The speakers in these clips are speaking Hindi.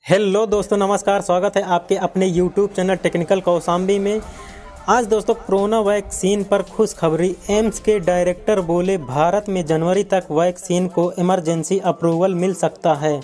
हेलो दोस्तों, नमस्कार। स्वागत है आपके अपने यूट्यूब चैनल टेक्निकल कौशाम्बी में। आज दोस्तों कोरोना वैक्सीन पर खुशखबरी। एम्स के डायरेक्टर बोले भारत में जनवरी तक वैक्सीन को इमरजेंसी अप्रूवल मिल सकता है।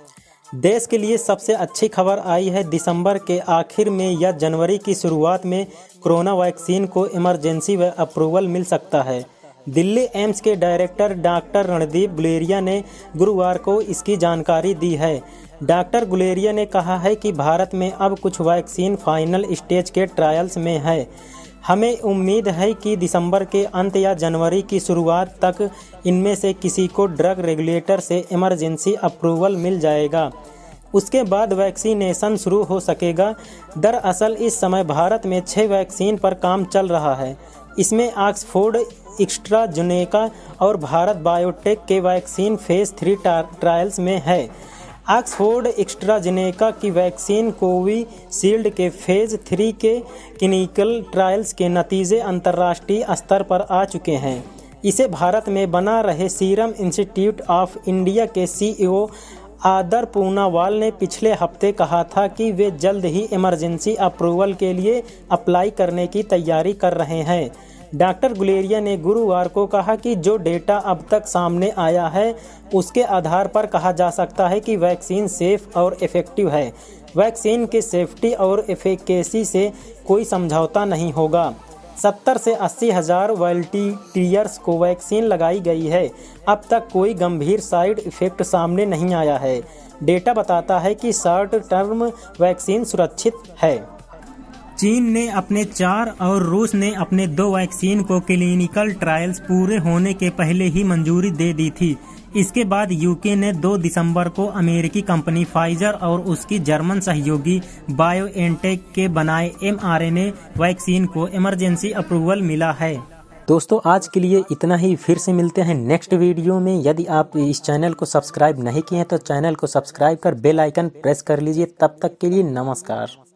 देश के लिए सबसे अच्छी खबर आई है। दिसंबर के आखिर में या जनवरी की शुरुआत में कोरोना वैक्सीन को इमरजेंसी व अप्रूवल मिल सकता है। दिल्ली एम्स के डायरेक्टर डॉक्टर रणदीप गुलेरिया ने गुरुवार को इसकी जानकारी दी है। डॉक्टर गुलेरिया ने कहा है कि भारत में अब कुछ वैक्सीन फाइनल स्टेज के ट्रायल्स में है। हमें उम्मीद है कि दिसंबर के अंत या जनवरी की शुरुआत तक इनमें से किसी को ड्रग रेगुलेटर से इमरजेंसी अप्रूवल मिल जाएगा। उसके बाद वैक्सीनेशन शुरू हो सकेगा। दरअसल इस समय भारत में 6 वैक्सीन पर काम चल रहा है। इसमें ऑक्सफोर्ड एस्ट्राजेनेका और भारत बायोटेक के वैक्सीन फेज 3 ट्रायल्स में है। ऑक्सफोर्ड एस्ट्राजेनेका की वैक्सीन कोविशील्ड के फेज 3 के क्लिनिकल ट्रायल्स के नतीजे अंतर्राष्ट्रीय स्तर पर आ चुके हैं। इसे भारत में बना रहे सीरम इंस्टीट्यूट ऑफ इंडिया के सीईओ आदर पूनावाला ने पिछले हफ्ते कहा था कि वे जल्द ही इमरजेंसी अप्रूवल के लिए अप्लाई करने की तैयारी कर रहे हैं। डॉक्टर गुलेरिया ने गुरुवार को कहा कि जो डेटा अब तक सामने आया है उसके आधार पर कहा जा सकता है कि वैक्सीन सेफ और इफ़ेक्टिव है। वैक्सीन के सेफ्टी और एफिकेसी से कोई समझौता नहीं होगा। 70 से 80 हज़ार वॉलंटियर्स को वैक्सीन लगाई गई है। अब तक कोई गंभीर साइड इफ़ेक्ट सामने नहीं आया है। डेटा बताता है कि शॉर्ट टर्म वैक्सीन सुरक्षित है। चीन ने अपने 4 और रूस ने अपने 2 वैक्सीन को क्लिनिकल ट्रायल्स पूरे होने के पहले ही मंजूरी दे दी थी। इसके बाद यूके ने 2 दिसंबर को अमेरिकी कंपनी फाइजर और उसकी जर्मन सहयोगी बायोएनटेक के बनाए mRNA वैक्सीन को इमरजेंसी अप्रूवल मिला है। दोस्तों आज के लिए इतना ही। फिर से मिलते हैं नेक्स्ट वीडियो में। यदि आप इस चैनल को सब्सक्राइब नहीं किए हैं तो चैनल को सब्सक्राइब कर बेल आइकन प्रेस कर लीजिए। तब तक के लिए नमस्कार।